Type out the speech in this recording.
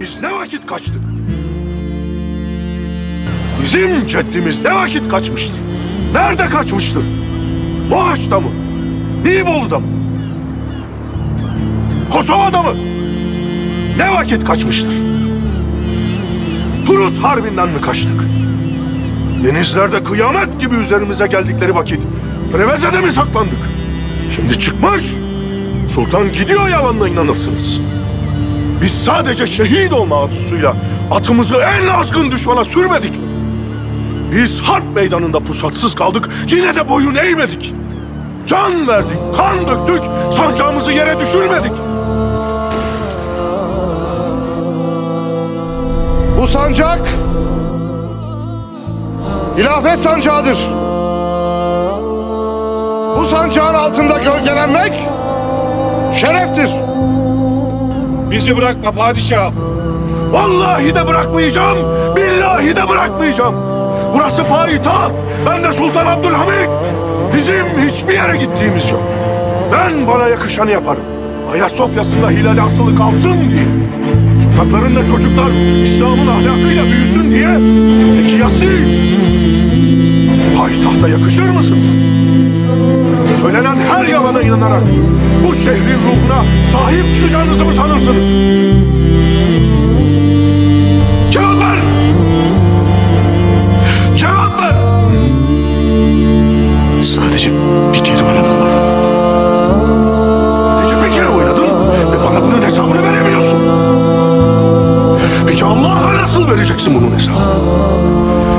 Biz ne vakit kaçtık? Bizim ceddimiz ne vakit kaçmıştır? Nerede kaçmıştır? Mohaç'ta mı? Nibolu'da mı? Kosova'da mı? Ne vakit kaçmıştır? Prut Harbi'nden mi kaçtık? Denizlerde kıyamet gibi üzerimize geldikleri vakit Preveze'de mi saklandık? Şimdi çıkmış, sultan gidiyor yalanına inanırsınız. Biz sadece şehit olma arzusuyla atımızı en azgın düşmana sürmedik. Biz harp meydanında pusatsız kaldık, yine de boyun eğmedik. Can verdik, kan döktük, sancağımızı yere düşürmedik. Bu sancak hilafet sancağıdır. Bu sancağın altında gölgelenmek şereftir. Bizi bırakma padişahım. Vallahi de bırakmayacağım, billahi de bırakmayacağım. Burası payitaht, ben de Sultan Abdülhamit. Bizim hiçbir yere gittiğimiz yok. Ben bana yakışanı yaparım. Ayasofya'sında hilal asılı kalsın diye. Sokaklarında çocuklar İslam'ın ahlakıyla büyüsün diye. Peki ya siz? Payitahta yakışır mısınız? Söylenen her yalana inanarak bu şehrin ruhuna sahip çıkacağınızı mı sanırsınız? Cevap ver! Cevap ver! Sadece bir kere oynadım. Sadece bir kere oynadın ve bana bunun hesabını veremiyorsun. Peki Allah'a nasıl vereceksin bunun hesabını?